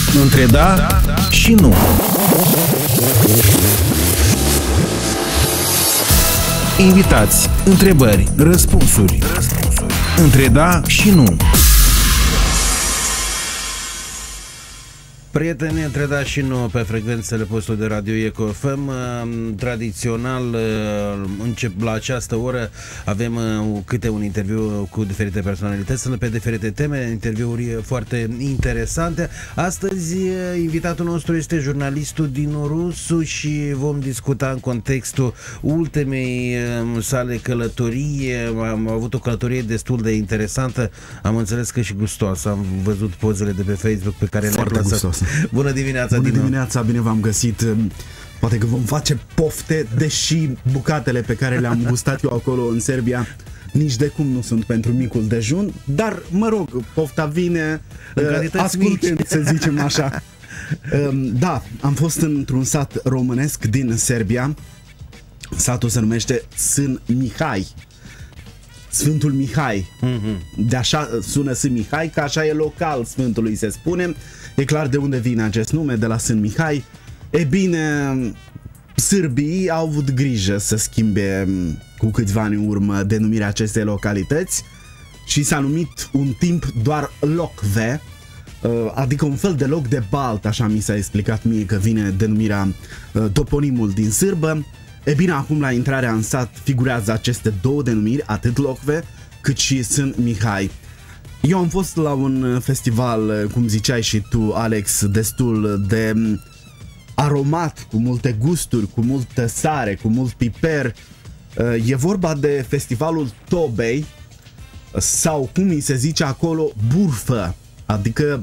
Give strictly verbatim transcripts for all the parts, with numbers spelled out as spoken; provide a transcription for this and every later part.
Între da și nu. Invitați, întrebări, răspunsuri. Între da și nu. Prieteni, între da și nu pe frecvențele postului de radio Eco F M. Tradițional, încep la această oră, avem câte un interviu cu diferite personalități, pe diferite teme, interviuri foarte interesante. Astăzi, invitatul nostru este jurnalistul Dinu Rusu și vom discuta în contextul ultimei sale călătorii. Am avut o călătorie destul de interesantă, am înțeles că și gustoasă. Am văzut pozele de pe Facebook pe care le-a plasat. Bună dimineața, Bună Dinu. dimineața, bine v-am găsit. Poate că vom face pofte, deși bucatele pe care le-am gustat eu acolo în Serbia nici de cum nu sunt pentru micul dejun, dar mă rog, pofta vine, ascultând, să zicem așa. Da, am fost într-un sat românesc din Serbia. Satul se numește Sân Mihai, Sfântul Mihai. De așa sună Sân Mihai, că așa e local Sfântului, se spune. E clar de unde vine acest nume, de la Sân Mihai. E bine, sârbii au avut grijă să schimbe cu câțiva ani în urmă denumirea acestei localități și s-a numit un timp doar Lokve, adică un fel de loc de balt, așa mi s-a explicat mie că vine denumirea, toponimul din sârbă. E bine, acum la intrarea în sat figurează aceste două denumiri, atât Lokve cât și Sân Mihai. Eu am fost la un festival, cum ziceai și tu, Alex, destul de aromat, cu multe gusturi, cu multă sare, cu mult piper. E vorba de festivalul Tobei, sau cum îi se zice acolo, burfă, adică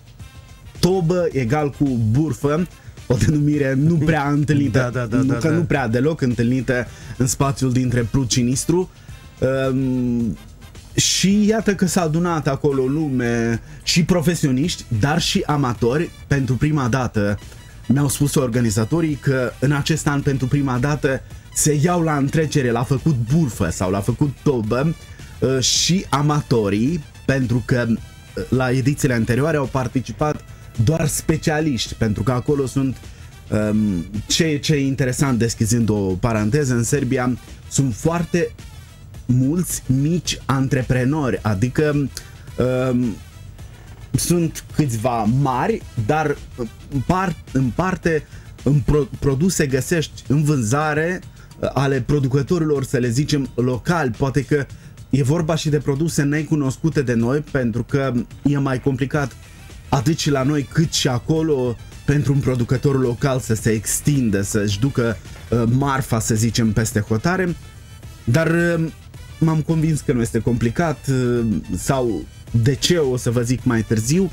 tobă egal cu burfă, o denumire nu prea întâlnită, da, da, da, nu, da, că da. nu prea deloc întâlnită în spațiul dintre Prut și Nistru. Um, Și iată că s-a adunat acolo lume și profesioniști, dar și amatori. Pentru prima dată mi-au spus organizatorii că în acest an pentru prima dată se iau la întrecere, l-a făcut burfă sau l-a făcut tobă și amatorii, pentru că la edițiile anterioare au participat doar specialiști, pentru că acolo sunt um, ce, ce e interesant, deschizând o paranteză, în Serbia sunt foarte mulți mici antreprenori, adică um, sunt câțiva mari, dar în, par, în parte în pro, produse găsești în vânzare ale producătorilor, să le zicem, locali. Poate că e vorba și de produse necunoscute de noi, pentru că e mai complicat atât și la noi cât și acolo pentru un producător local să se extindă, să-și ducă uh, marfa, să zicem, peste hotare. Dar uh, m-am convins că nu este complicat, sau de ce o să vă zic mai târziu.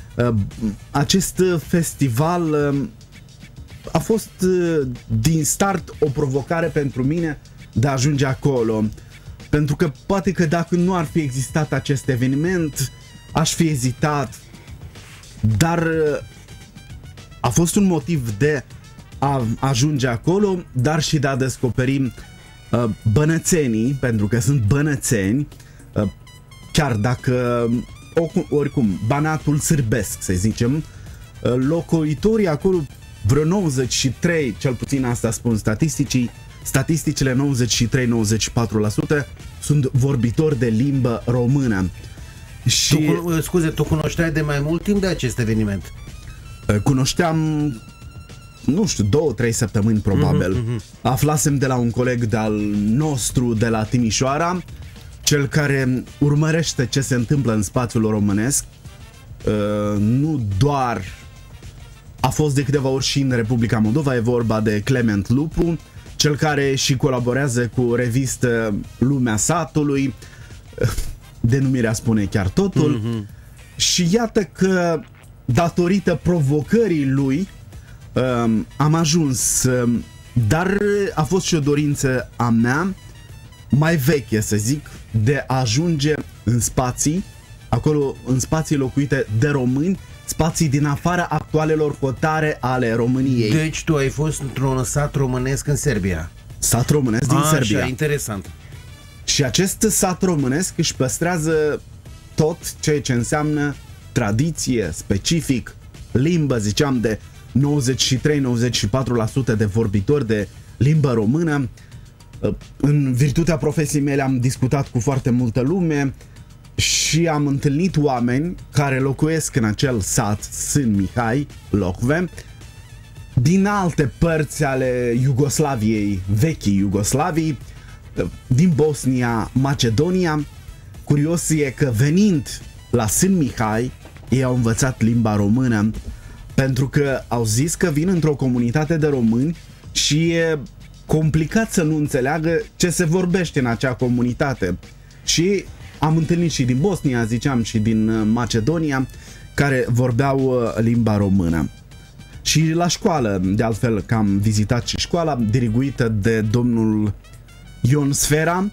Acest festival a fost din start o provocare pentru mine de a ajunge acolo, pentru că poate că dacă nu ar fi existat acest eveniment aș fi ezitat, dar a fost un motiv de a ajunge acolo, dar și de a descoperi bănățenii, pentru că sunt bănățeni, chiar dacă oricum Banatul sârbesc, să zicem, locuitorii acolo, vreo nouăzeci și trei, cel puțin asta spun statisticii, statisticile nouăzeci și trei nouăzeci și patru la sută sunt vorbitori de limbă română. Și tu, scuze, tu cunoșteai de mai mult timp de acest eveniment? Cunoșteam, nu știu, două, trei săptămâni probabil. Uh-huh, uh-huh. Aflasem de la un coleg de-al nostru de la Timișoara, cel care urmărește ce se întâmplă în spațiul românesc. Uh, nu doar a fost de câteva ori și în Republica Moldova, e vorba de Clement Lupu, cel care și colaborează cu o revistă Lumea Satului, denumirea spune chiar totul. Uh-huh. Și iată că datorită provocării lui Um, am ajuns, um, dar a fost și o dorință a mea mai veche, să zic, de a ajunge în spații, acolo în spații locuite de români, spații din afara actualelor hotare ale României. Deci tu ai fost într-un sat românesc în Serbia? Sat românesc din A, Serbia. Așa, interesant. Și acest sat românesc își păstrează tot ceea ce înseamnă tradiție, specific, limbă, ziceam de nouăzeci și trei nouăzeci și patru la sută de vorbitori de limbă română. În virtutea profesiei mele am discutat cu foarte multă lume și am întâlnit oameni care locuiesc în acel sat Sân Mihai, Locve, din alte părți ale Iugoslaviei, vechii Iugoslavii, din Bosnia, Macedonia. Curios e că venind la Sân Mihai, ei au învățat limba română pentru că au zis că vin într-o comunitate de români și e complicat să nu înțeleagă ce se vorbește în acea comunitate. Și am întâlnit și din Bosnia, ziceam, și din Macedonia, care vorbeau limba română. Și la școală, de altfel, că am vizitat și școala, diriguită de domnul Ion Sfera,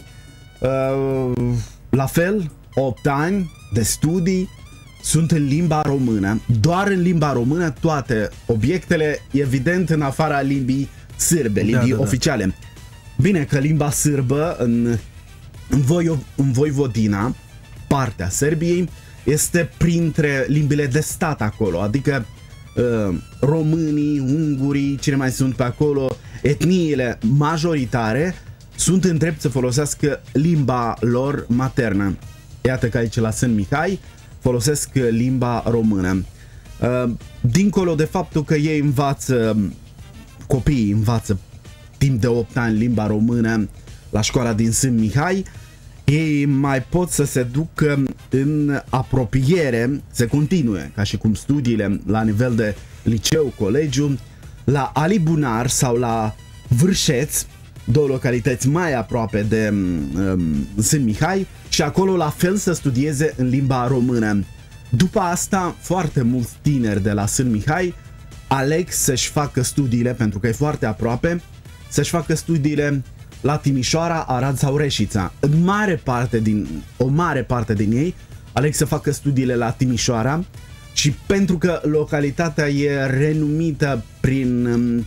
la fel, opt ani de studii, sunt în limba română, doar în limba română, toate obiectele, evident în afara limbii sârbe, limbii da, da, oficiale. Da. Bine că limba sârbă în, în, Voi, în Voivodina, partea Serbiei, este printre limbile de stat acolo, adică uh, românii, ungurii, cine mai sunt pe acolo, etniile majoritare sunt în drept să folosească limba lor maternă. Iată că aici la Sân Mihai folosesc limba română. Uh, dincolo de faptul că ei învață, copiii învață timp de opt ani limba română la școala din Sân Mihai, ei mai pot să se ducă în apropiere, se continue, ca și cum studiile la nivel de liceu, colegiu, la Alibunar sau la Vârșeț, două localități mai aproape de um, Sân Mihai, și acolo la fel să studieze în limba română. După asta, foarte mulți tineri de la Sân Mihai aleg să-și facă studiile, pentru că e foarte aproape, să-și facă studiile la Timișoara, Arad sau Reșița. În mare parte din, o mare parte din ei aleg să facă studiile la Timișoara, și pentru că localitatea e renumită prin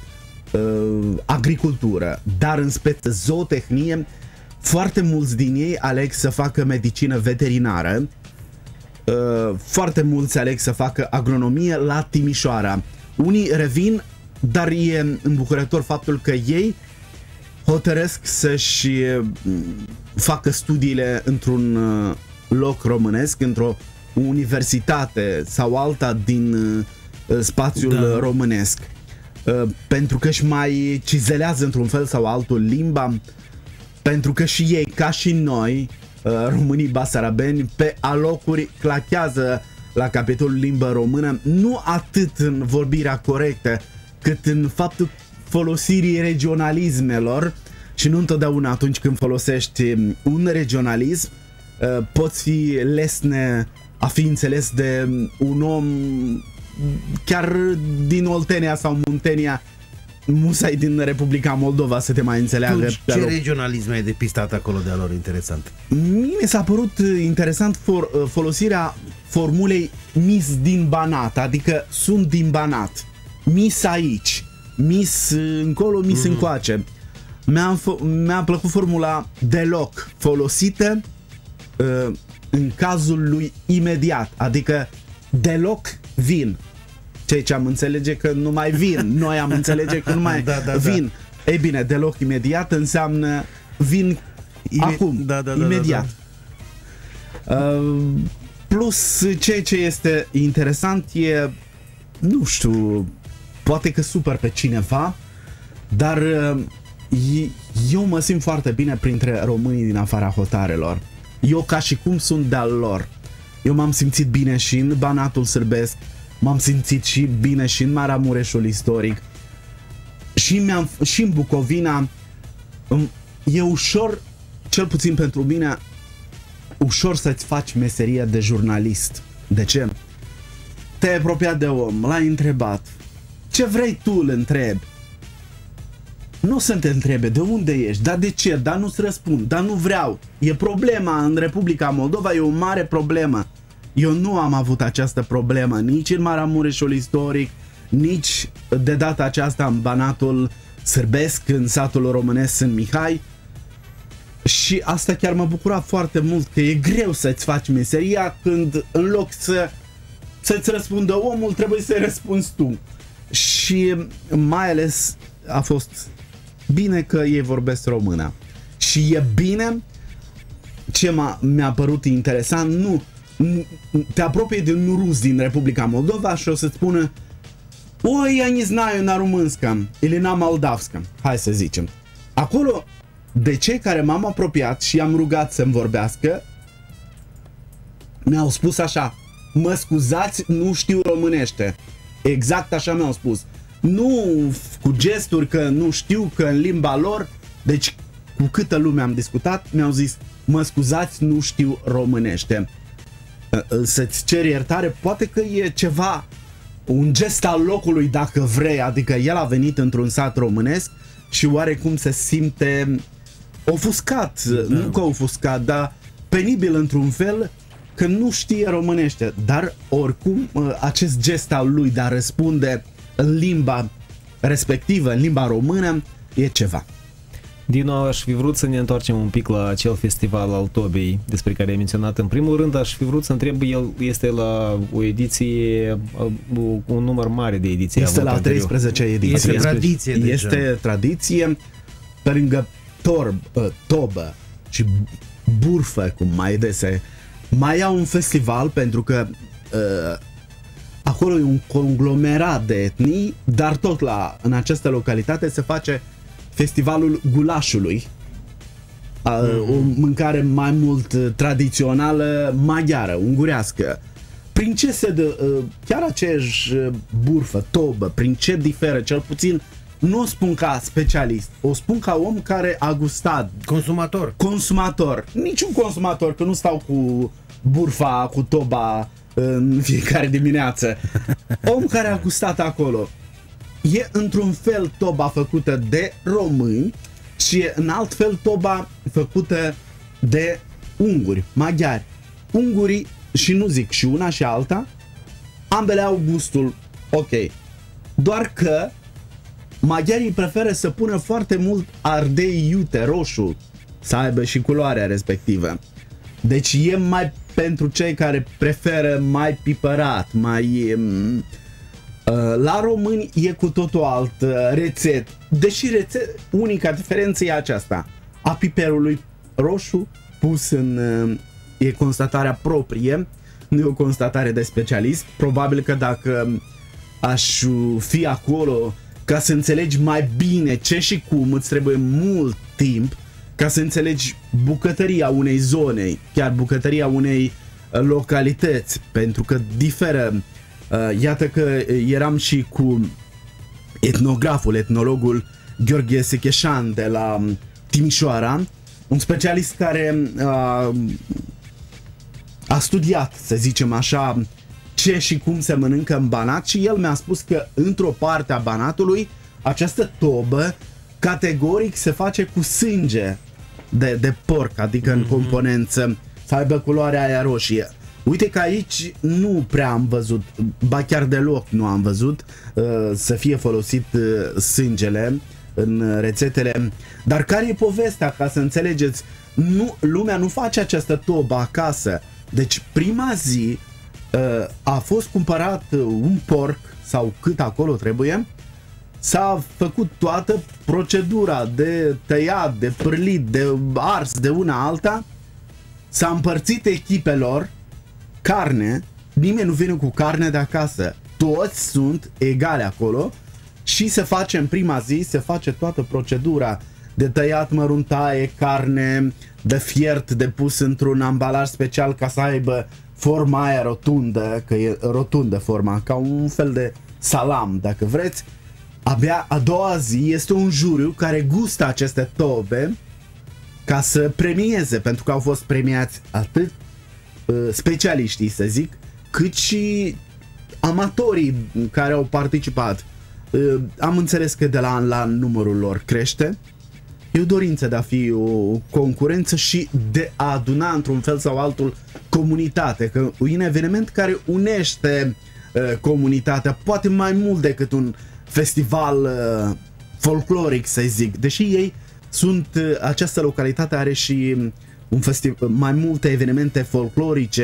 uh, agricultură, dar în speță zootehnie, foarte mulți din ei aleg să facă medicină veterinară, uh, foarte mulți aleg să facă agronomie la Timișoara. Unii revin, dar e îmbucurător faptul că ei hotărăsc să-și facă studiile într-un loc românesc, într-o universitate sau alta din spațiul da. românesc, pentru că își mai cizelează într-un fel sau altul limba, pentru că și ei, ca și noi, românii basarabeni, pe alocuri clachează la capitolul limbă română, nu atât în vorbirea corectă, cât în faptul folosirii regionalismelor. Și nu întotdeauna atunci când folosești un regionalism poți fi lesne a fi înțeles de un om chiar din Oltenia sau Muntenia, musai din Republica Moldova să te mai înțeleagă. Tu, ce regionalism ai depistat acolo de-a lor interesant? Mie s-a părut interesant for, folosirea formulei mis din Banat, adică sunt din Banat, mis aici, mis încolo, mis mm-hmm. încoace. Mi-a, mi-a plăcut formula deloc, folosită uh, în cazul lui imediat, adică deloc vin. Ceea ce am înțelege că nu mai vin, noi am înțelege că nu mai da, da, vin. Da. Ei bine, deloc imediat înseamnă vin Ime acum, da, da, da, imediat. Da, da. Uh, plus, ceea ce este interesant e, nu știu, poate că super pe cineva, dar uh, eu mă simt foarte bine printre românii din afara hotarelor. Eu ca și cum sunt de-al lor. Eu m-am simțit bine și în Banatul sârbesc, m-am simțit și bine și în Maramureșul istoric, și, mi-am, și în Bucovina. E ușor, cel puțin pentru mine, ușor să-ți faci meseria de jurnalist. De ce? Te-ai apropiat de om, l-ai întrebat. Ce vrei tu, îl întrebi. Nu o să te întrebe de unde ești, dar de ce, dar nu-ți răspund, dar nu vreau. E problema în Republica Moldova, e o mare problemă. Eu nu am avut această problemă nici în Maramureșul istoric, nici de data aceasta în Banatul sârbesc, în satul românesc Sân Mihai. Și asta chiar m-a bucurat foarte mult, că e greu să-ți faci meseria când în loc să să-ți răspundă omul, trebuie să-i răspunzi tu. Și mai ales a fost bine că ei vorbesc română. Și e bine, ce mi-a părut interesant, nu, te apropii de un rus din Republica Moldova și o să-ți spună: oi, ja не знаю на румânskом или на moldavskом, hai să zicem. Acolo, de cei care m-am apropiat și am rugat să-mi vorbească, mi-au spus așa: mă scuzați, nu știu românește. Exact așa mi-au spus. Nu cu gesturi că nu știu, că în limba lor. Deci cu câtă lume am discutat, mi-au zis: mă scuzați, nu știu românește. Să-ți ceri iertare, poate că e ceva, un gest al locului dacă vrei, adică el a venit într-un sat românesc și oarecum se simte ofuscat, da. Nu că ofuscat, dar penibil într-un fel, că nu știe românește, dar oricum acest gest al lui de a răspunde în limba respectivă, în limba română, e ceva. Dino, aș fi vrut să ne întoarcem un pic la acel festival al Tobei despre care ai menționat. În primul rând, aș fi vrut să întreb, el este la o ediție, un număr mare de ediții. Este la treisprezece ediții. Este tradiție. Este deja. tradiție, pe lângă torb, tobă și burfă, cum mai dese, mai au un festival pentru că uh, acolo e un conglomerat de etnii, dar tot la, în această localitate se face festivalul gulașului, mm-hmm. o mâncare mai mult tradițională maghiară, ungurească. Prin ce se dă, chiar aceeași burfă, tobă, prin ce diferă, cel puțin nu o spun ca specialist, o spun ca om care a gustat. Consumator. Consumator. Niciun consumator, că nu stau cu burfa, cu toba în fiecare dimineață. Om care a gustat acolo. E într-un fel toba făcută de români și e în alt fel toba făcută de unguri, maghiari. Ungurii, și nu zic și una și alta, ambele au gustul ok. Doar că maghiarii preferă să pună foarte mult ardei iute, roșu, să aibă și culoarea respectivă. Deci e mai pentru cei care preferă mai pipărat, mai... La români e cu totul alt rețet. Deși rețet, unica diferență e aceasta: a piperului roșu pus în... E constatarea proprie, nu e o constatare de specialist. Probabil că dacă aș fi acolo ca să înțelegi mai bine ce și cum, îți trebuie mult timp ca să înțelegi bucătăria unei zone, chiar bucătăria unei localități, pentru că diferă. Iată că eram și cu etnograful, etnologul Gheorghe Secheșan de la Timișoara, un specialist care a, a studiat, să zicem așa, ce și cum se mănâncă în Banat și el mi-a spus că într-o parte a Banatului această tobă categoric se face cu sânge de, de porc, adică în componență să aibă culoarea aia roșie. Uite că aici nu prea am văzut, ba chiar deloc nu am văzut uh, să fie folosit uh, sângele în rețetele. Dar care e povestea, ca să înțelegeți? Nu, lumea nu face această tobă acasă. Deci prima zi uh, a fost cumpărat un porc sau cât acolo trebuie, s-a făcut toată procedura de tăiat, de pârlit, de ars de una alta, s-a împărțit echipelor carne, nimeni nu vine cu carne de acasă, toți sunt egale acolo și se face în prima zi, se face toată procedura de tăiat măruntaie, carne, de fiert, de pus într-un ambalaj special ca să aibă forma aia rotundă, că e rotundă forma, ca un fel de salam, dacă vreți. Abia a doua zi este un juriu care gustă aceste tobe ca să premieze, pentru că au fost premiați atât specialiștii, să zic, cât și amatorii care au participat. Am înțeles că de la an la an numărul lor crește. E o dorință de a fi o concurență și de a aduna într-un fel sau altul comunitate, că e un eveniment care unește comunitatea, poate mai mult decât un festival folcloric, să zic, deși ei sunt, această localitate are și un festival, mai multe evenimente folclorice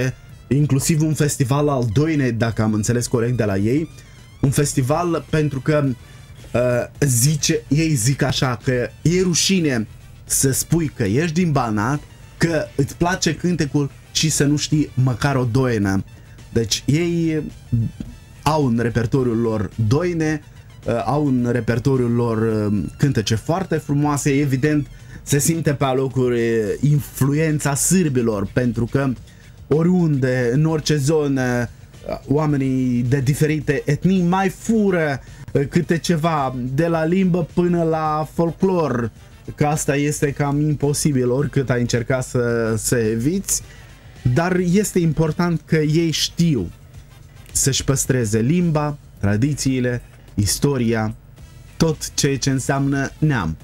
inclusiv un festival al doinei, dacă am înțeles corect de la ei, un festival pentru că uh, zice, ei zic așa că e rușine să spui că ești din Banat, că îți place cântecul și să nu știi măcar o doină. Deci ei au în repertoriul lor doine, uh, au în repertoriul lor uh, cântece foarte frumoase, evident se simte pe alocuri influența sârbilor, pentru că oriunde, în orice zonă, oamenii de diferite etnii mai fură câte ceva, de la limbă până la folclor, că asta este cam imposibil oricât ai încerca să, să eviți, dar este important că ei știu să-și păstreze limba, tradițiile, istoria, tot ceea ce înseamnă neam.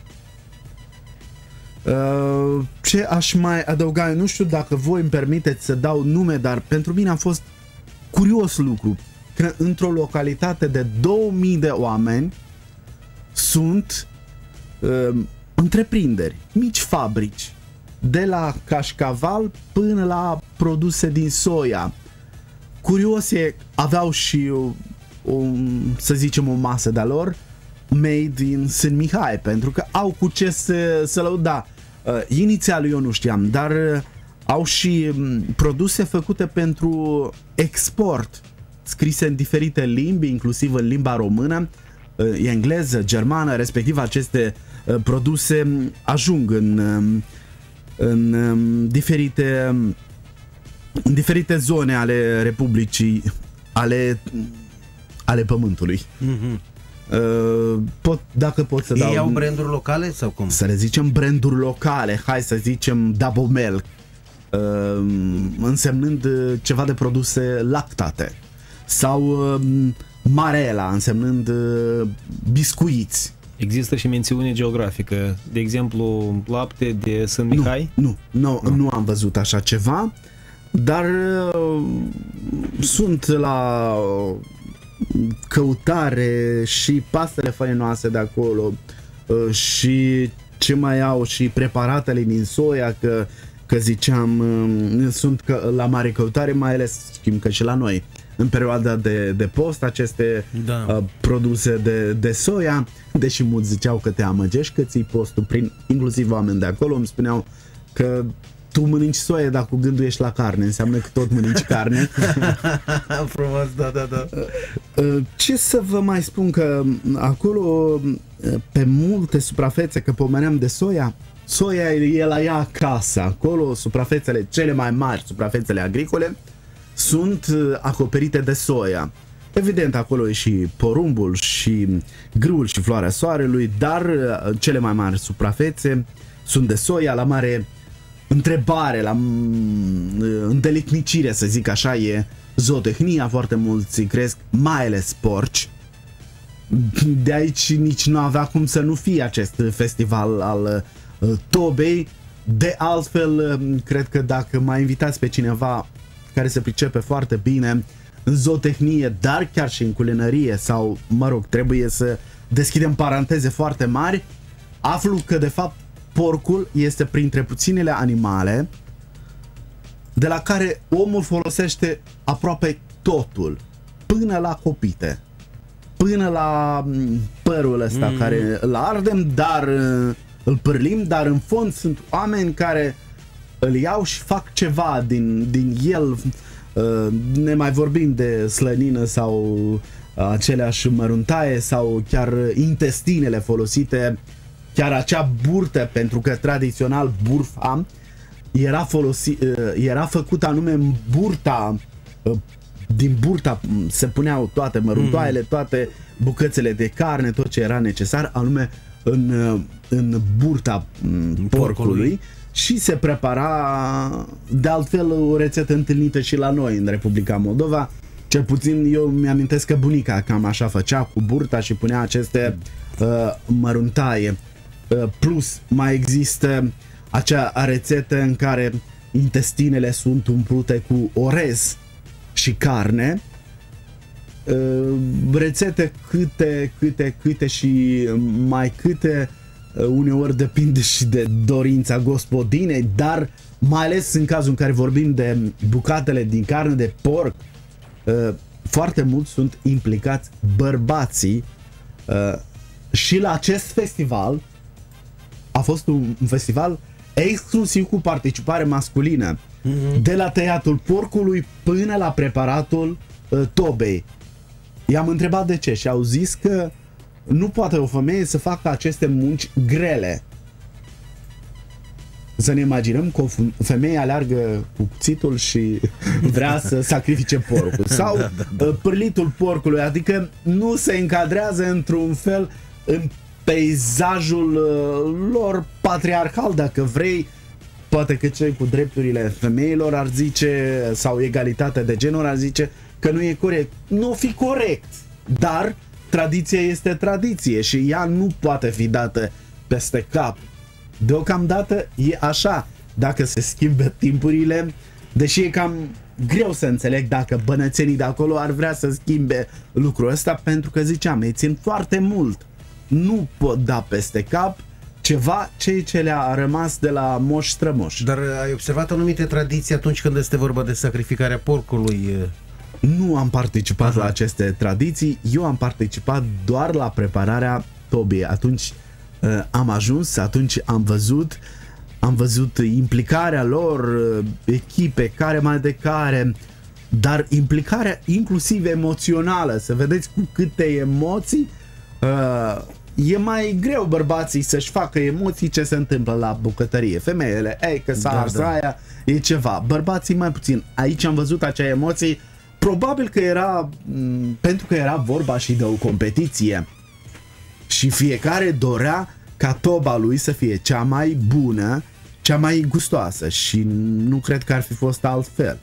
Uh, ce aș mai adăuga, nu știu dacă voi îmi permiteți să dau nume, dar pentru mine a fost curios lucru că într-o localitate de două mii de oameni sunt uh, întreprinderi, mici fabrici, de la cașcaval până la produse din soia. Curios e, aveau și o, o, să zicem o masă de-a lor made in Sân Mihai, pentru că au cu ce să, să lăuda. Uh, inițial eu nu știam, dar uh, au și um, produse făcute pentru export, scrise în diferite limbi, inclusiv în limba română, uh, engleză, germană, respectiv aceste uh, produse ajung în, um, în um, diferite um, în diferite zone ale Republicii, ale, ale Pământului. Mm-hmm. Uh, pot, dacă pot să Ei dau... au branduri locale sau cum? Să le zicem branduri locale, hai să zicem Double Milk, uh, însemnând ceva de produse lactate, sau uh, Marela, însemnând uh, biscuiți. Există și mențiune geografică, de exemplu lapte de Sân Mihai? Nu, nu, nu, nu am văzut așa ceva, dar uh, sunt la căutare și pastele fainoase de acolo uh, și ce mai au și preparatele din soia, că, că ziceam uh, sunt că, la mare căutare, mai ales știm că și la noi în perioada de, de post aceste da. uh, produse de, de soia, deși mulți ziceau că te amăgești că ții postul, prin, inclusiv oameni de acolo îmi spuneau că tu mănânci soie, dar cu gândul ești la carne, înseamnă că tot mănânci carne. Frumos, da, da, da. Ce să vă mai spun, că acolo pe multe suprafețe, că pomeneam de soia, soia e la ea acasă, acolo suprafețele cele mai mari, suprafețele agricole, sunt acoperite de soia. Evident, acolo e și porumbul și grâul și floarea soarelui, dar cele mai mari suprafețe sunt de soia. La mare întrebare, la îndeletnicire, să zic așa, e zootehnia, foarte mulți cresc, mai ales porci. De aici nici nu avea cum să nu fie acest festival al tobei. De altfel, cred că dacă mai invitați pe cineva care se pricepe foarte bine în zootehnie, dar chiar și în culinărie, sau, mă rog, trebuie să deschidem paranteze foarte mari, aflu că de fapt porcul este printre puținele animale de la care omul folosește aproape totul, până la copite, până la părul ăsta mm. care îl ardem, dar îl pârlim, dar în fond sunt oameni care îl iau și fac ceva din, din el, ne mai vorbim de slănină sau aceleași măruntaie sau chiar intestinele folosite, chiar acea burtă, pentru că tradițional burfa era, folosi, era făcută anume în burta, din burta se puneau toate măruntoaiele, toate bucățele de carne, tot ce era necesar, anume în, în burta porcului, porcului și se prepara, de altfel, o rețetă întâlnită și la noi în Republica Moldova. Cel puțin eu mi-amintesc că bunica cam așa făcea cu burta și punea aceste uh, măruntaie. Uh, plus mai există acea rețetă în care intestinele sunt umplute cu orez și carne. Uh, rețete câte, câte, câte și mai câte uneori depinde și de dorința gospodinei, dar mai ales în cazul în care vorbim de bucatele din carne de porc, foarte mult sunt implicați bărbații și la acest festival a fost un festival exclusiv cu participare masculină, mm-hmm. de la tăiatul porcului până la preparatul tobei. I-am întrebat de ce și au zis că nu poate o femeie să facă aceste munci grele. Să ne imaginăm că o femeie aleargă cu cuțitul și vrea să sacrifice porcul. Sau da, da, da. pârlitul porcului, adică nu se încadrează într-un fel în peisajul lor patriarcal, dacă vrei. Poate că cei cu drepturile femeilor ar zice, sau egalitatea de genuri ar zice că nu e corect. Nu o fi corect, dar tradiția este tradiție și ea nu poate fi dată peste cap. Deocamdată e așa. Dacă se schimbă timpurile, deși e cam greu să înțeleg dacă bănățenii de acolo ar vrea să schimbe lucrul ăsta, pentru că ziceam, ei țin foarte mult. Nu pot da peste cap ceva ce ce le-a rămas de la moș strămoș. Dar ai observat anumite tradiții atunci când este vorba de sacrificarea porcului? Nu am participat Aha. la aceste tradiții, eu am participat doar la prepararea tobei. Atunci uh, am ajuns, atunci am văzut, am văzut implicarea lor, uh, echipe, care mai de care, dar implicarea inclusiv emoțională, să vedeți cu câte emoții. Uh, e mai greu bărbații să-și facă emoții ce se întâmplă la bucătărie. Femeile, ei, că s-a da, ars da. aia, e ceva. Bărbații mai puțin. Aici am văzut acea emoții. Probabil că era m- pentru că era vorba și de o competiție. Și fiecare dorea ca toba lui să fie cea mai bună, cea mai gustoasă. Și nu cred că ar fi fost altfel.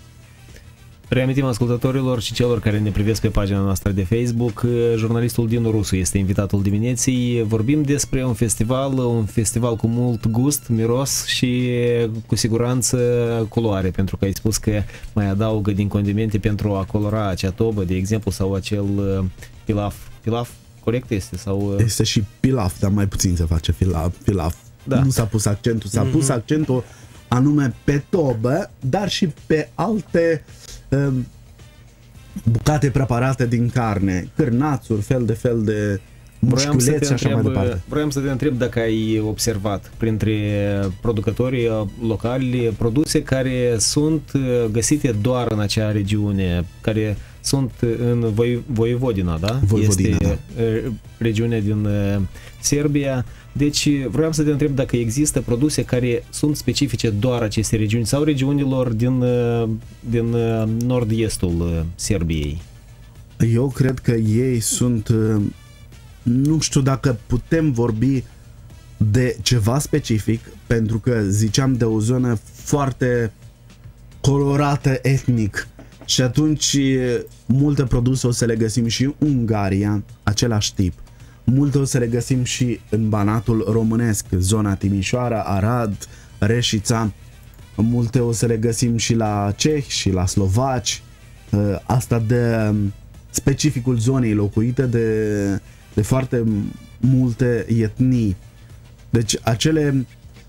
Reamintim ascultătorilor și celor care ne privesc pe pagina noastră de Facebook, jurnalistul Dinu Rusu este invitatul dimineții. Vorbim despre un festival, un festival cu mult gust, miros și cu siguranță culoare, pentru că ai spus că mai adaugă din condimente pentru a colora acea tobă, de exemplu, sau acel pilaf. Pilaf, corect este? Sau... Este și pilaf, dar mai puțin se face pilaf. pilaf. Da. Nu s-a pus accentul, s-a mm-hmm. pus accentul anume pe tobă, dar și pe alte bucate preparate din carne, cârnațuri, fel de fel de mușchiuleți și așa mai departe. Vreau să te întreb dacă ai observat printre producătorii locali produse care sunt găsite doar în acea regiune, care sunt în Voivodina, da? Voivodina, este da. regiunea din Serbia. Deci vreau să te întreb dacă există produse care sunt specifice doar acestei regiuni sau regiunilor din, din nord-estul Serbiei. Eu cred că ei sunt, nu știu dacă putem vorbi de ceva specific, pentru că ziceam de o zonă foarte colorată etnic și atunci multe produse o să le găsim și în Ungaria, același tip. Multe o să le găsim și în Banatul românesc, zona Timișoara, Arad, Reșița. Multe o să le găsim și la cehi și la slovaci. Asta de specificul zonei locuite de, de foarte multe etnii. Deci acele,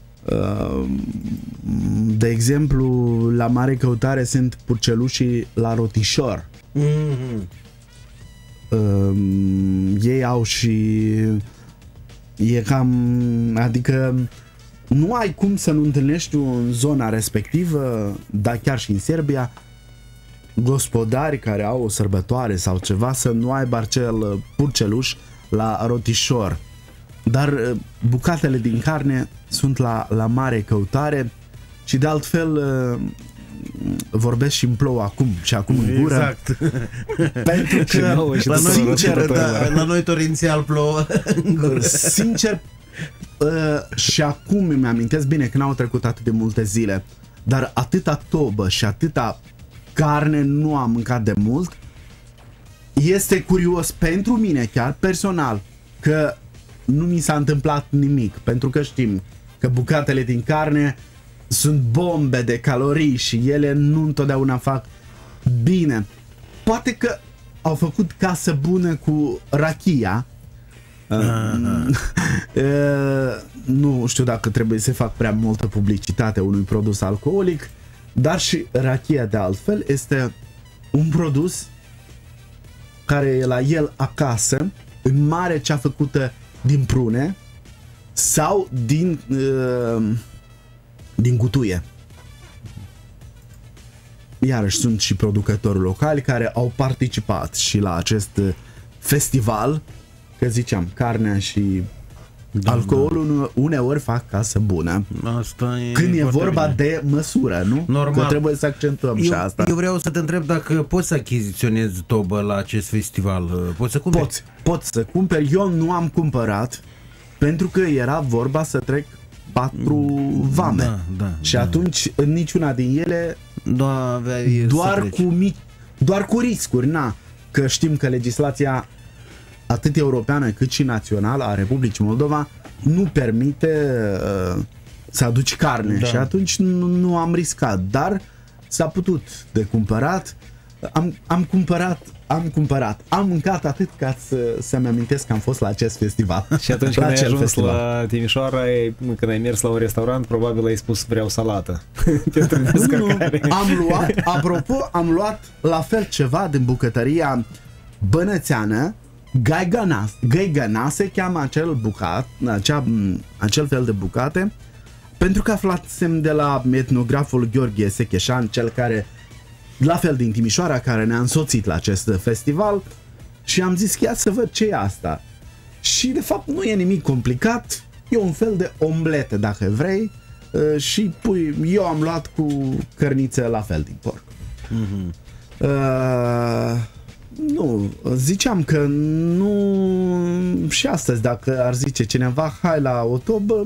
de exemplu, la mare căutare sunt purcelușii la rotișor. Mm-hmm. Uh, ei au și e cam, adică nu ai cum să nu întâlnești în zona respectivă, dar chiar și în Serbia, gospodari care au o sărbătoare sau ceva să nu aibă acel purceluș la rotișor. Dar bucatele din carne sunt la, la mare căutare și de altfel vorbesc și îmi plouă acum și acum în gură. Exact. Pentru că, nouă, la, noi, sincer, da, la noi torențial plouă în gură. Sincer, uh, și acum îmi amintesc bine că n-au trecut atât de multe zile, dar atâta tobă și atâta carne nu am mâncat de mult. Este curios pentru mine chiar personal că nu mi s-a întâmplat nimic, pentru că știm că bucatele din carne sunt bombe de calorii și ele nu întotdeauna fac bine. Poate că au făcut casă bună cu rachia, Nu știu dacă trebuie să fac prea multă publicitate unui produs alcoolic, dar și rachia de altfel este un produs care e la el acasă, în mare cea făcută din prune sau din, uh, din gutuie. Iarăși sunt și producători locali care au participat și la acest festival, că ziceam, carnea și da, alcoolul da. uneori fac casă bună. Asta e când e vorba bine. de măsură, nu? Normal. Că trebuie să accentuăm eu, și asta. Eu vreau să te întreb dacă poți să achiziționezi tobă la acest festival. Poți să cumperi? Poți, pot să cumperi. Eu nu am cumpărat pentru că era vorba să trec patru vame. Da, da, și da. atunci în niciuna din ele da, aveai doar cu mici, doar cu riscuri, na, că știm că legislația atât europeană cât și națională a Republicii Moldova nu permite uh, să aduci carne da. și atunci nu, nu am riscat, dar s-a putut de cumpărat. Am, am cumpărat, am cumpărat, am mâncat atât ca să, să-mi amintesc că am fost la acest festival. Și atunci când ai ajuns festival. la Timișoara, când ai mers la un restaurant, probabil ai spus vreau salată. Nu, am luat, apropo, am luat la fel ceva din bucătăria bănățeană, Gaigănas, Gaigăna se cheamă acel bucat, acea, acel fel de bucate, pentru că aflasem de la etnograful Gheorghe Secheșan, cel care, la fel din Timișoara, care ne-a însoțit la acest festival, și am zis chiar să văd ce e asta. Și de fapt nu e nimic complicat, e un fel de omletă dacă vrei, și pui, eu am luat cu cărniță la fel din porc. Mm-hmm. uh, Nu, ziceam că nu, și astăzi dacă ar zice cineva hai la o tobă,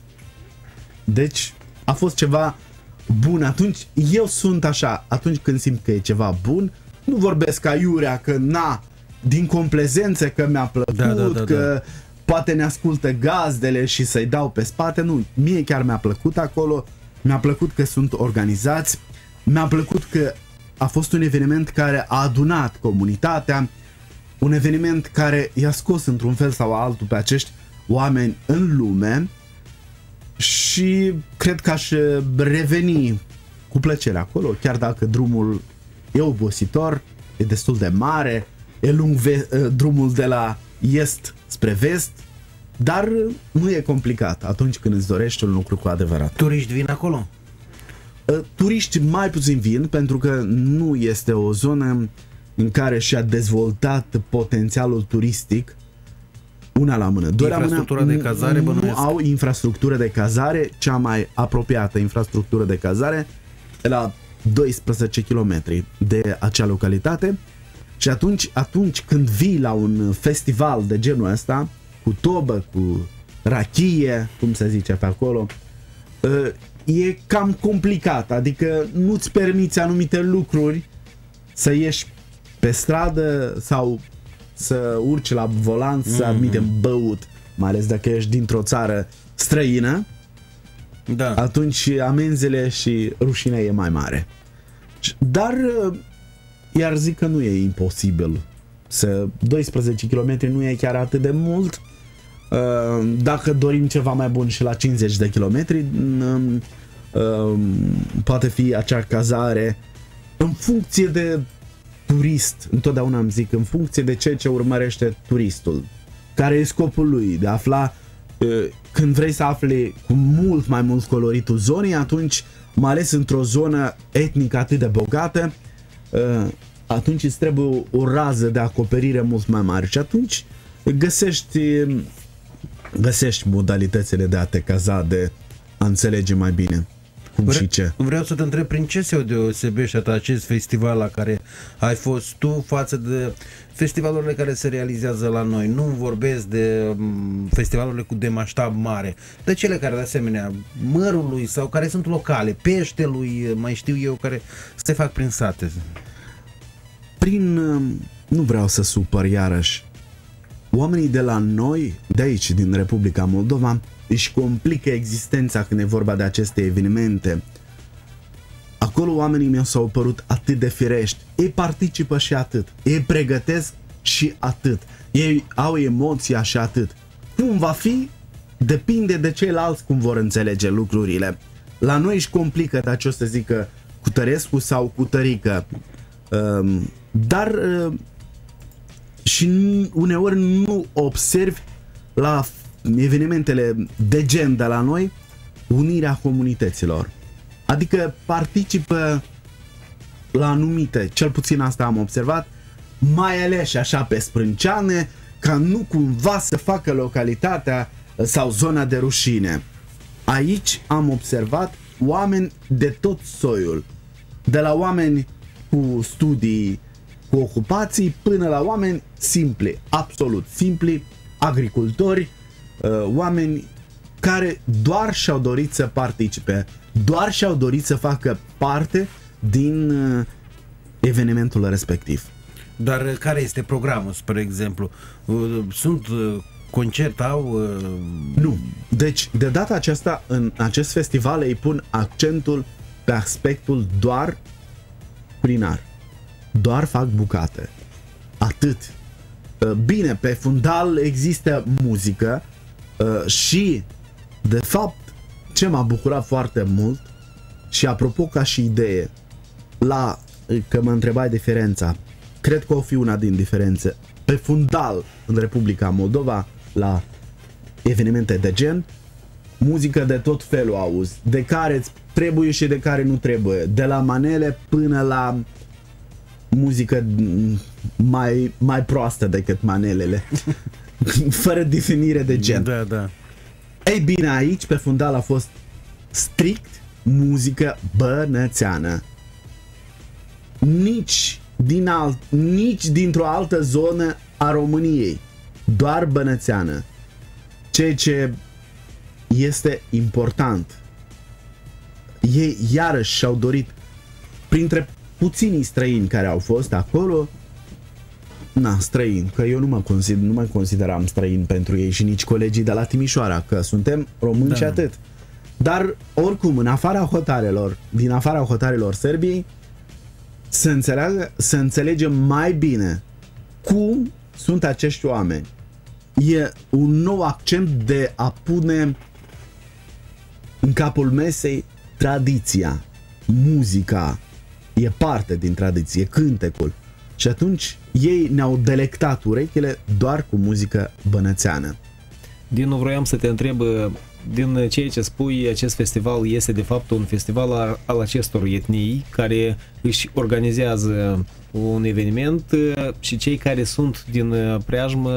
deci a fost ceva bun. Atunci eu sunt așa, atunci când simt că e ceva bun, nu vorbesc aiurea că na, din complezență că mi-a plăcut, da, da, da, că da. poate ne ascultă gazdele și să-i dau pe spate. Nu, mie chiar mi-a plăcut acolo, mi-a plăcut că sunt organizați, mi-a plăcut că a fost un eveniment care a adunat comunitatea, un eveniment care i-a scos într-un fel sau altul pe acești oameni în lume, și cred că aș reveni cu plăcere acolo, chiar dacă drumul e obositor, e destul de mare, e lung drumul de la est spre vest, dar nu e complicat atunci când îți dorești un lucru cu adevărat. Turiști vin acolo? Turiști mai puțin vin, pentru că nu este o zonă în care și-a dezvoltat potențialul turistic una la mână. Doi infrastructura la mână, de cazare, nu bănuiesc. au infrastructură de cazare. Cea mai apropiată infrastructură de cazare e la doisprezece kilometri de acea localitate. Și atunci, atunci când vii la un festival de genul ăsta, cu tobă, cu rachie, cum se zice pe acolo, e cam complicat, adică nu-ți permiți anumite lucruri, să ieși pe stradă sau să urci la volan, să admitem băut, mai ales dacă ești dintr-o țară străină, da. atunci amenzile și rușinea e mai mare. Dar iar zic că nu e imposibil, să doisprezece kilometri nu e chiar atât de mult. Dacă dorim ceva mai bun, și la cincizeci de kilometri poate fi acea cazare în funcție de turist. Întotdeauna îmi zic, în funcție de ceea ce urmărește turistul, care e scopul lui, de a afla. Când vrei să afli cu mult mai mult coloritul zonei, atunci, mai ales într-o zonă etnică atât de bogată, atunci îți trebuie o rază de acoperire mult mai mare și atunci găsești găsești modalitățile de a te caza, de a înțelege mai bine cum Vre- și ce. Vreau să te întreb prin ce se deosebește acest festival la care ai fost tu față de festivalurile care se realizează la noi. Nu vorbesc de festivalurile cu de maștab mare, de cele care de asemenea mărului sau care sunt locale, peștelui, mai știu eu, care se fac prin sate. Prin, nu vreau să supăr iarăși, oamenii de la noi, de aici, din Republica Moldova, își complică existența când e vorba de aceste evenimente. Acolo oamenii mi s-au părut atât de firești. Ei participă și atât. Ei pregătesc și atât. Ei au emoția și atât. Cum va fi, depinde de ceilalți cum vor înțelege lucrurile. La noi își complică dacă ce o să zică Cutărescu sau Cutărică. Um, dar uh, și uneori nu observi la evenimentele de gen de la noi unirea comunităților. Adică participă la anumite, cel puțin asta am observat, mai ales așa pe sprânceane, ca nu cumva să facă localitatea sau zona de rușine. Aici am observat oameni de tot soiul, de la oameni cu studii, cu ocupații, până la oameni simpli, absolut simpli, agricultori, oameni care doar și-au dorit să participe, doar și-au dorit să facă parte din evenimentul respectiv. Dar care este programul, spre exemplu? Sunt concert, au... Nu. Deci, de data aceasta, în acest festival îi pun accentul pe aspectul doar culinar. Doar fac bucate. Atât. Bine, pe fundal există muzică și, de fapt, ce m-a bucurat foarte mult și apropo ca și idee, la, că mă întrebai diferența, cred că o fi una din diferențe. Pe fundal, în Republica Moldova, la evenimente de gen, muzică de tot felul auzi, de care îți trebuie și de care nu trebuie, de la manele până la muzică mai, mai proastă decât manelele, fără definire de gen. Da, da. Ei bine, aici pe fundal a fost strict muzică bănățeană. Nici din alt, nici dintr-o altă zonă a României, doar bănățeană. Ceea ce este important. Ei iarăși și-au dorit, printre puținii străini care au fost acolo, na, străini, că eu nu mă consider, nu mă consideram străin pentru ei și nici colegii de la Timișoara, că suntem români da. Și atât. Dar oricum, în afara hotarelor, din afara hotarelor Serbiei, să înțeleagă, să înțelegem mai bine cum sunt acești oameni. E un nou accent de a pune în capul mesei tradiția, muzica, e parte din tradiție, cântecul. Și atunci ei ne-au delectat urechile doar cu muzică bănățeană. Dinu, vroiam să te întreb, din ceea ce spui, acest festival este de fapt un festival al, al acestor etnii care își organizează un eveniment și cei care sunt din preajmă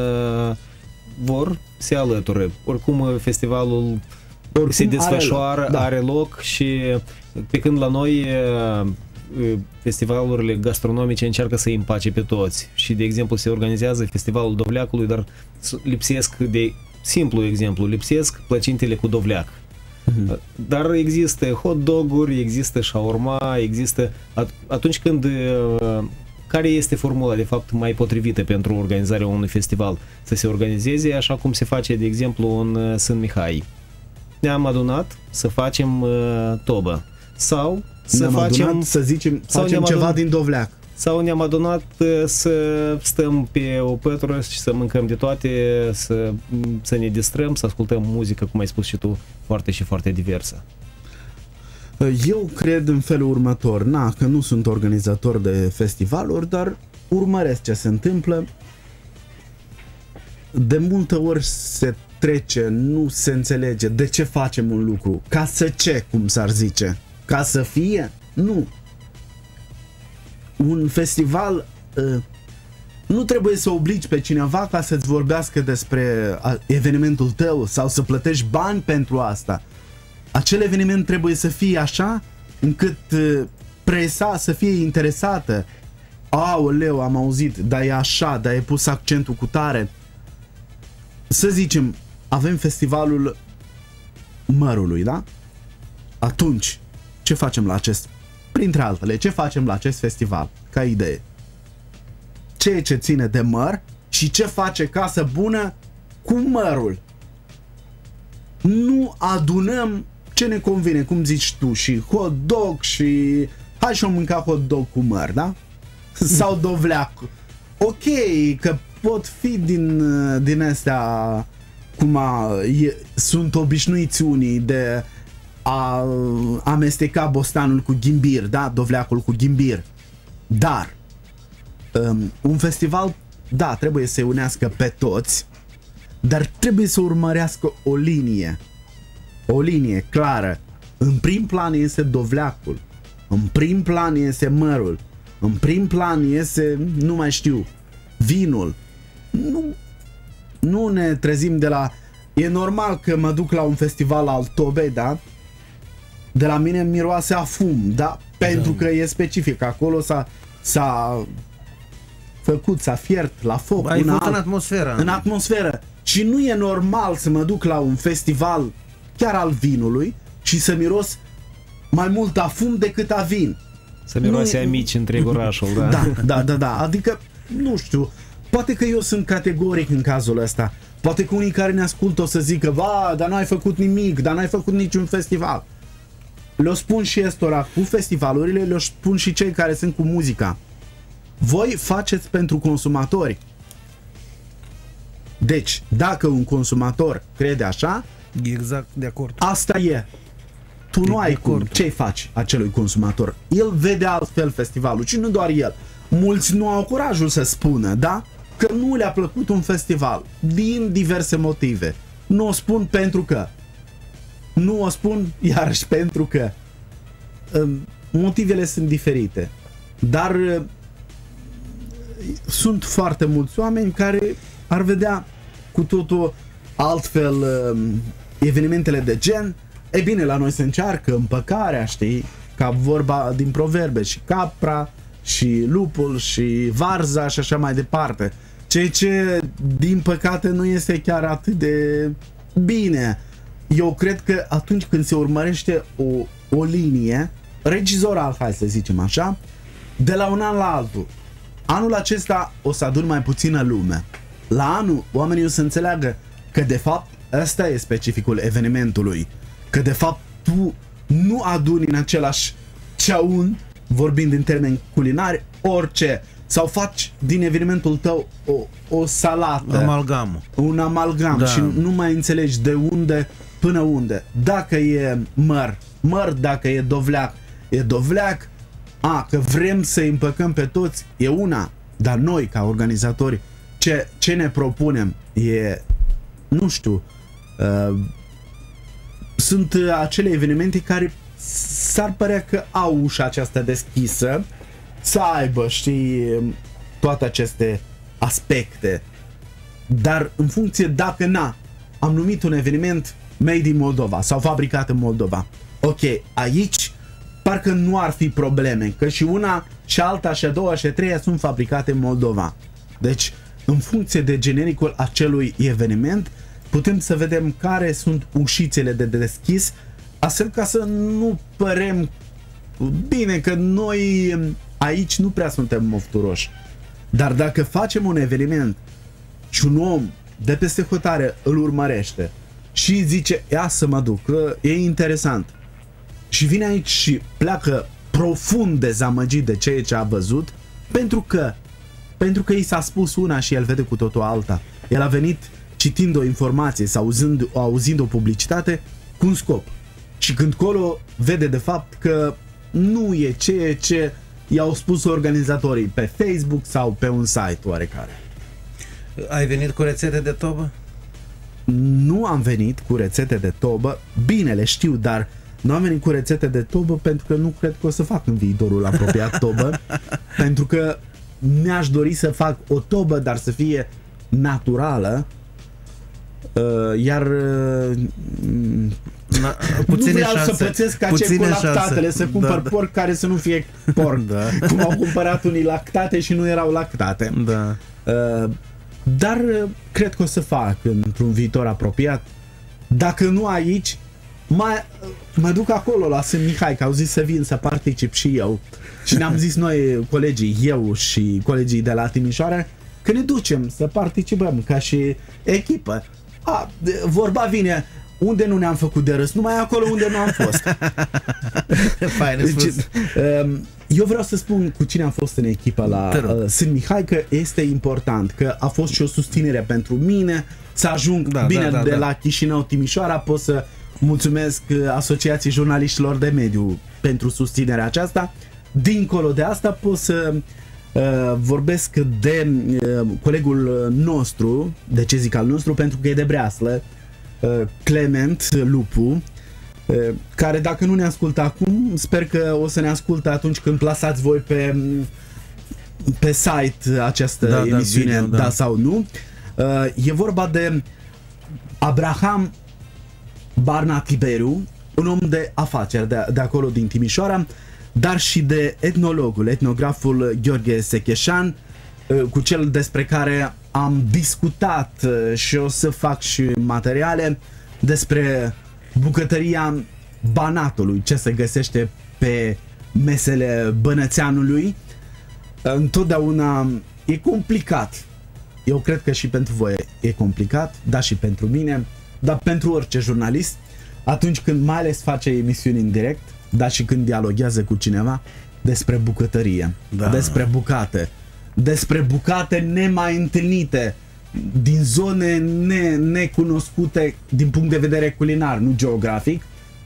vor se alăture. Oricum festivalul Oricum se desfășoară, are, da. are loc și pe când la noi festivalurile gastronomice încearcă să îi împace pe toți și de exemplu se organizează festivalul dovleacului, dar lipsesc de simplu exemplu, lipsesc plăcintele cu dovleac. Mm-hmm. Dar există hot dog-uri, există shawarma, există atunci când care este formula de fapt mai potrivită pentru organizarea unui festival? Să se organizeze așa cum se face de exemplu în Sân Mihai. Ne-am adunat să facem uh, tobă sau să ne-am facem adunat, să zicem, facem ceva adunat, din dovleac. Sau ne-am adunat uh, să stăm pe o pătură și să mâncăm de toate, să, să ne distrăm, să ascultăm muzică, cum ai spus și tu, foarte și foarte diversă. Eu cred în felul următor, na, că nu sunt organizator de festivaluri, dar urmăresc ce se întâmplă. De multe ori se trece, nu se înțelege de ce facem un lucru, ca să ce, cum s-ar zice, ca să fie? Nu. Un festival uh, nu trebuie să obligi pe cineva ca să-ți vorbească despre evenimentul tău sau să plătești bani pentru asta. Acel eveniment trebuie să fie așa încât uh, presa să fie interesată. Aoleu, am auzit, dar e așa, dar e pus accentul cu tare. Să zicem, avem festivalul mărului, da? Atunci, ce facem la acest, printre altele, ce facem la acest festival, ca idee? Ceea ce ține de măr și ce face Casă Bună cu mărul. Nu adunăm ce ne convine, cum zici tu, și hot dog și hai și-o mânca hot dog cu măr, da? Sau dovleac. ok, că pot fi din, din astea cum a, e, sunt obișnuiți unii de a amesteca bostanul cu ghimbir, da? Dovleacul cu ghimbir. Dar um, un festival, da, trebuie să unească pe toți, dar trebuie să urmărească o linie. O linie clară. În prim plan este dovleacul, în prim plan este mărul, în prim plan este, nu mai știu, vinul. Nu, nu ne trezim de la... E normal că mă duc la un festival al Tobei, da? De la mine miroase a fum, da? Pentru da. Că e specific. Acolo s-a, s-a făcut, s-a fiert la foc. Ai în, fost alt, în atmosferă. În atmosferă. Și nu e normal să mă duc la un festival chiar al vinului și să miros mai mult a fum decât a vin. Să miroase amici întreg orașul, da? Da, da, da, da. Adică, nu știu, poate că eu sunt categoric în cazul ăsta. Poate că unii care ne ascultă o să zică, ba, dar n-ai făcut nimic, dar n-ai făcut niciun festival. Le-o spun și estora cu festivalurile, le-o spun și cei care sunt cu muzica. Voi faceți pentru consumatori. Deci, dacă un consumator crede așa, exact de acord. Asta e. Tu de nu ai acord. cum. Ce-i faci acelui consumator? El vede altfel festivalul și nu doar el. Mulți nu au curajul să spună, da? Că nu le-a plăcut un festival din diverse motive. Nu o spun pentru că. Nu o spun iarăși pentru că. Motivele sunt diferite. Dar sunt foarte mulți oameni care ar vedea cu totul altfel evenimentele de gen. E bine, la noi se încearcă împăcarea, știi? Ca vorba din proverbe, și capra, și lupul, și varza și așa mai departe. Ceea ce, din păcate, nu este chiar atât de bine. Eu cred că atunci când se urmărește o, o linie regizoral, hai să zicem așa, de la un an la altul, anul acesta o să adun mai puțină lume. La anul, oamenii o să înțeleagă că, de fapt, ăsta e specificul evenimentului. Că, de fapt, tu nu aduni în același ceaun, vorbind în termeni culinari, orice. Sau faci din evenimentul tău o, o salată. Amalgamă. Un amalgam, da. Și nu mai înțelegi de unde până unde. Dacă e măr, măr, dacă e dovleac, e dovleac. A, că vrem să împăcăm pe toți, e una. Dar noi, ca organizatori, ce, ce ne propunem e, nu știu, uh, sunt acele evenimente care s-ar părea că au ușa aceasta deschisă să aibă, știi, toate aceste aspecte. Dar în funcție dacă na, am numit un eveniment made in Moldova sau fabricat în Moldova. Ok, aici parcă nu ar fi probleme, că și una și alta și a doua și a treia sunt fabricate în Moldova. Deci, în funcție de genericul acelui eveniment, putem să vedem care sunt ușițele de deschis, astfel ca să nu părem bine că noi aici nu prea suntem mofturoși. Dar dacă facem un eveniment și un om de peste hotare îl urmărește și zice, ia să mă duc, că e interesant, și vine aici și pleacă profund dezamăgit de ceea ce a văzut, pentru că pentru că i s-a spus una și el vede cu totul alta. El a venit citind o informație sau auzind, auzind o publicitate cu un scop. Și când colo vede de fapt că nu e ceea ce i-au spus organizatorii pe Facebook sau pe un site oarecare. Ai venit cu rețete de tobă? Nu am venit cu rețete de tobă. Bine, le știu, dar nu am venit cu rețete de tobă pentru că nu cred că o să fac în viitorul apropiat tobă. Pentru că mi-aș dori să fac o tobă, dar să fie naturală. Uh, iar uh, Na, nu vreau șanse. Să plătesc ca cei cu lactatele, să cumpăr da, da. porc care să nu fie porc. Da. Cum au cumpărat unii lactate și nu erau lactate. Da. Uh, dar uh, cred că o să fac într-un viitor apropiat. Dacă nu aici, mai, uh, mă duc acolo la Sân Mihai, că au zis să vin să particip și eu. Și ne-am zis noi, colegii, eu și colegii de la Timișoara, că ne ducem să participăm ca și echipă. A, vorba vine, unde nu ne-am făcut de râs, numai acolo unde nu am fost. Fain Deci, spus. um, eu vreau să spun cu cine am fost în echipa la uh, Sân Mihai, că este important, că a fost și o susținere pentru mine să ajung Da, bine da, da, de da. la Chișinău Timișoara. Pot să mulțumesc uh, Asociației Jurnaliștilor de Mediu pentru susținerea aceasta. Dincolo de asta pot să uh, vorbesc de uh, colegul nostru, de ce zic al nostru, pentru că e de Breaslă, uh, Clement Lupu, uh, care dacă nu ne ascultă acum, sper că o să ne asculte atunci când plasați voi pe, pe site această Da, da, emisiune, video, da. da da sau nu. Uh, e vorba de Abraham Barna Tiberiu, un om de afaceri de, de acolo din Timișoara, dar și de etnologul, etnograful Gheorghe Secheșan, cu cel despre care am discutat și o să fac și materiale despre bucătăria Banatului, ce se găsește pe mesele Bănățeanului. Întotdeauna e complicat. Eu cred că și pentru voi e complicat, dar și pentru mine, dar pentru orice jurnalist, atunci când mai ales face emisiuni în direct, dar și când dialoghează cu cineva despre bucătărie, Da. despre bucate, despre bucate nemai întâlnite, din zone ne, necunoscute din punct de vedere culinar, nu geografic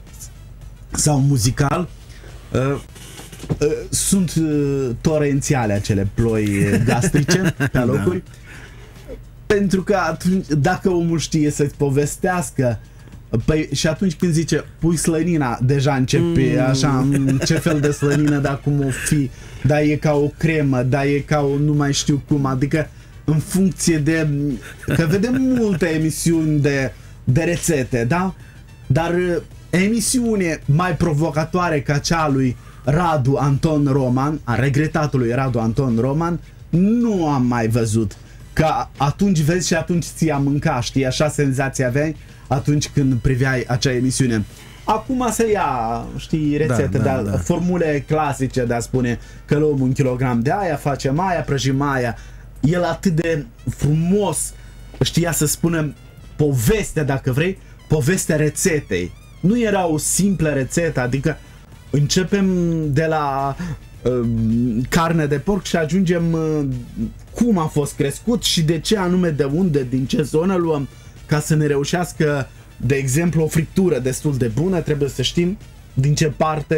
sau muzical. Uh, uh, sunt uh, torențiale acele ploi gastrice pe locuri. Pentru că atunci, dacă omul știe să-ți povestească, păi, și atunci când zice pui slănina, deja începe mm. așa, ce fel de slănină, dar cum o fi, da, e ca o cremă, da, e ca o nu mai știu cum, adică în funcție de, că vedem multe emisiuni de, de rețete, da? Dar emisiune mai provocatoare ca cea lui Radu Anton Roman, a regretatului Radu Anton Roman, nu am mai văzut. Că atunci vezi și atunci ți-a mânca, știi, așa senzația aveai atunci când priveai acea emisiune. Acum se ia, știi, rețete, da, da, de, da. formule clasice de a spune că luăm un kilogram de aia, facem aia, prăjim aia. El atât de frumos știa să spună povestea, dacă vrei, povestea rețetei. Nu era o simplă rețetă, adică începem de la uh, carne de porc și ajungem uh, cum a fost crescut și de ce anume, de unde, din ce zonă luăm, ca să ne reușească, de exemplu, o friptură destul de bună, trebuie să știm din ce parte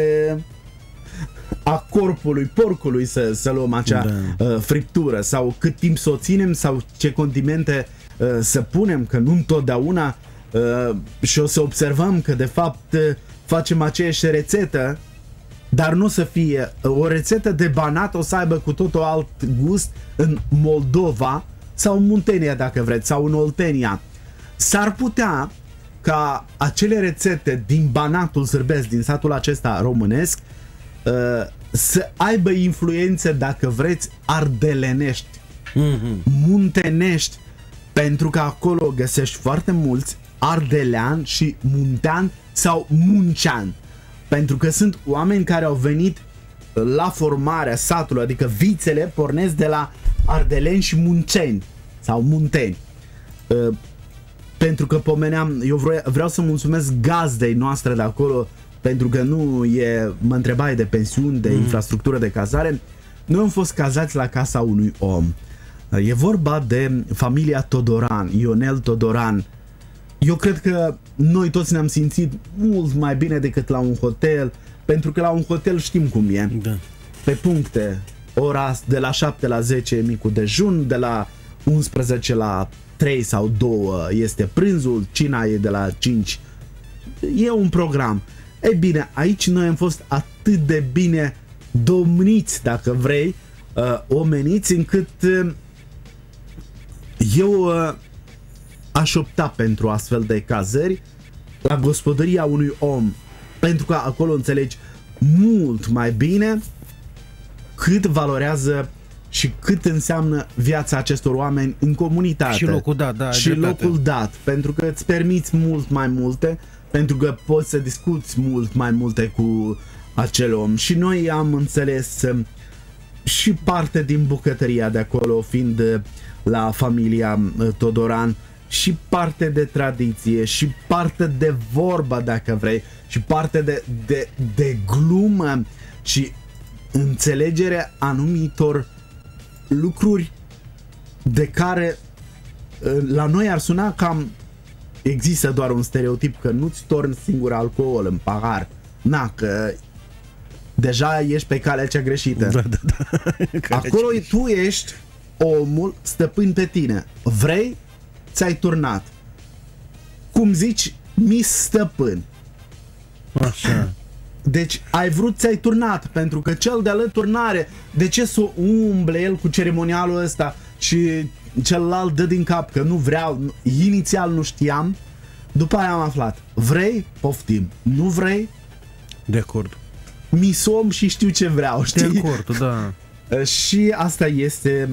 a corpului porcului să, să luăm acea da. uh, friptură, sau cât timp să o ținem, sau ce condimente uh, să punem, că nu întotdeauna uh, și o să observăm că de fapt uh, facem aceeași rețetă, dar nu să fie o rețetă de banat, o să aibă cu totul alt gust în Moldova sau în Muntenia, dacă vreți, sau în Oltenia. S-ar putea ca acele rețete din Banatul sârbesc, din satul acesta românesc, să aibă influențe, dacă vreți, ardelenești, mm-hmm. muntenești, pentru că acolo găsești foarte mulți ardelean și muntean sau muncean, pentru că sunt oameni care au venit la formarea satului, adică vițele pornesc de la ardeleni și munceni sau munteni. Pentru că pomeneam, eu vreau, vreau să mulțumesc gazdei noastre de acolo, pentru că nu e, mă întrebai de pensiuni, de mm. infrastructură de cazare. Noi am fost cazați la casa unui om. E vorba de familia Todoran, Ionel Todoran. Eu cred că noi toți ne-am simțit mult mai bine decât la un hotel, pentru că la un hotel știm cum e. Da. Pe puncte, ora de la șapte la zece e micul dejun, de la unsprezece la trei sau două este prânzul, cina e de la cinci. E un program. Ei bine, aici noi am fost atât de bine domniți, dacă vrei, uh, omeniți, încât uh, eu uh, aș opta pentru astfel de cazări la gospodăria unui om, pentru că acolo înțelegi mult mai bine cât valorează și cât înseamnă viața acestor oameni în comunitate. Și locul dat, da, și dreptate. locul dat, pentru că îți permiți mult mai multe, pentru că poți să discuți mult mai multe cu acel om. Și noi am înțeles și parte din bucătăria de acolo, fiind la familia Todoran, și parte de tradiție, și parte de vorbă, dacă vrei, și parte de, de, de glumă și înțelegerea anumitor lucruri de care la noi ar suna cam există doar un stereotip că nu-ți torni singur alcool în pahar. Na, că deja ești pe calea cea greșită. Da, da, da. Acolo tu ești omul stăpân pe tine. Vrei? Ți-ai turnat. Cum zici? Mis stăpân. Așa. Deci ai vrut, ți-ai turnat, pentru că cel de alături n-are. De ce să umble el cu ceremonialul ăsta și celălalt dă din cap că nu vreau, inițial nu știam, după aia am aflat. Vrei? Poftim. Nu vrei? De acord. Mi-som și știu ce vreau, știi? De acord, da. Și asta este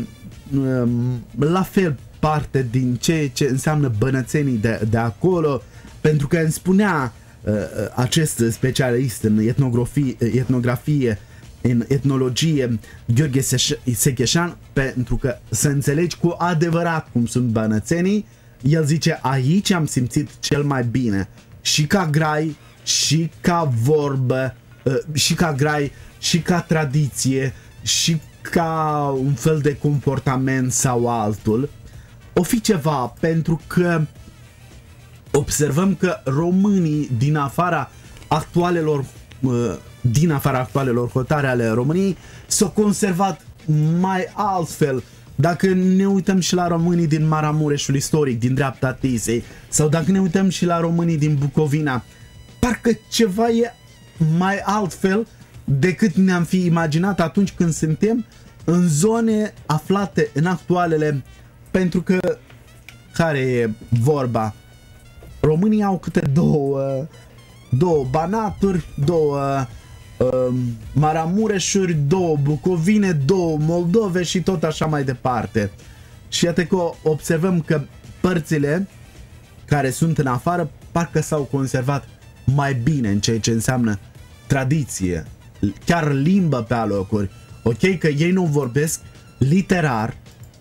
la fel parte din ceea ce înseamnă bănățenii de, de acolo, pentru că îmi spunea acest specialist în etnografie, etnografie în etnologie, Gheorghe Secheșan, pentru că să înțelegi cu adevărat cum sunt bănățenii, el zice, aici am simțit cel mai bine, și ca grai, și ca vorbă, și ca grai, și ca tradiție, și ca un fel de comportament sau altul. O fi ceva, pentru că observăm că românii din afara actualelor din afara actualelor hotare ale României s-au conservat mai altfel. Dacă ne uităm și la românii din Maramureșul istoric, din dreapta Tisei, sau dacă ne uităm și la românii din Bucovina, parcă ceva e mai altfel decât ne-am fi imaginat atunci când suntem în zone aflate în actualele, pentru că care e vorba? Românii au câte două două Banaturi, două uh, Maramureșuri, două Bucovine, două Moldove și tot așa mai departe. Și iată că observăm că părțile care sunt în afară parcă s-au conservat mai bine în ceea ce înseamnă tradiție, chiar limbă pe alocuri. Ok, că ei nu vorbesc literar,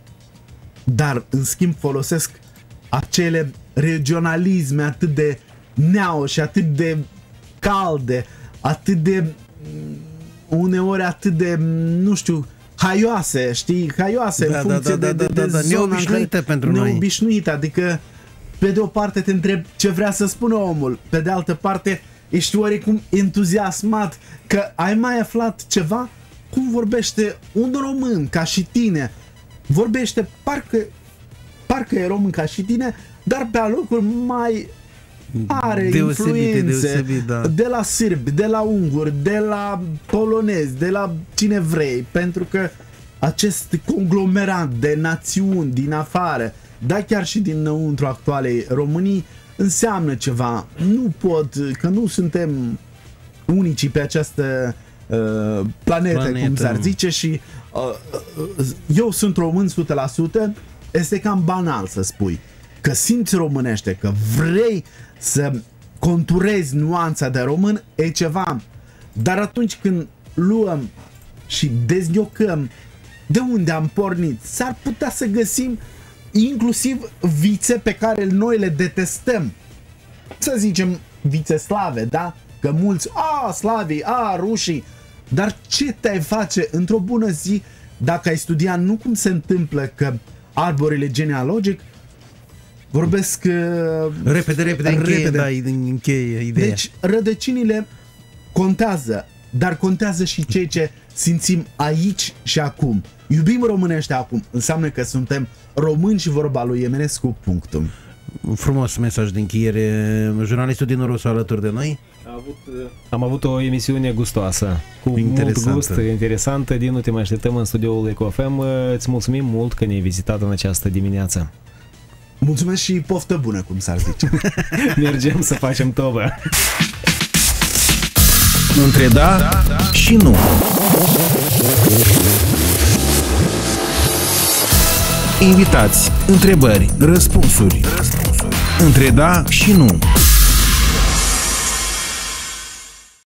dar în schimb folosesc acele regionalisme atât de neau și atât de calde, atât de uneori atât de, nu știu, haioase, știi, haioase da, în funcție da, da, de, de, da, de da, da, zona neobișnuite pentru noi. Neobișnuite, adică pe de o parte te întreb ce vrea să spună omul, pe de altă parte ești oarecum entuziasmat că ai mai aflat ceva. Cum vorbește un român ca și tine? Vorbește parcă parcă e român ca și tine, dar pe alocuri mai are deosebite, influențe deosebit, da. de la sârbi, de la unguri, de la polonezi, de la cine vrei, pentru că acest conglomerat de națiuni din afară, dar chiar și dinăuntru actualei Românii, înseamnă ceva. Nu pot, că nu suntem unicii pe această uh, planetă, Planetă, cum s-ar nu. zice, și uh, uh, eu sunt român o sută la sută, este cam banal să spui că simți românește, că vrei să conturezi nuanța de român, e ceva. Dar atunci când luăm și dezghiocăm de unde am pornit, s-ar putea să găsim inclusiv vițe pe care noi le detestăm. Să zicem vițe slave, da? Că mulți, a, slavii, a, rușii. Dar ce te-ai face într-o bună zi dacă ai studia nu cum se întâmplă că arborile genealogic vorbesc uh, Repede, repede, încheie, repede. da, încheie ideea. Deci rădăcinile contează, dar contează și ceea ce simțim aici și acum. Iubim românește acum, înseamnă că suntem români și vorba lui Eminescu, punctul. Un frumos mesaj de încheiere. Jurnalistul din Rusu alături de noi. Am avut, am avut o emisiune gustoasă, cu Interesantă. mult gust, interesantă. Dinu, te mai așteptăm în studioul Eco F M. Îți mulțumim mult că ne-ai vizitat în această dimineață. Mulțumesc și poftă bună, cum s-ar zice. Mergem să facem tobă. Între da și nu. Invitați, întrebări, răspunsuri. Între da și nu.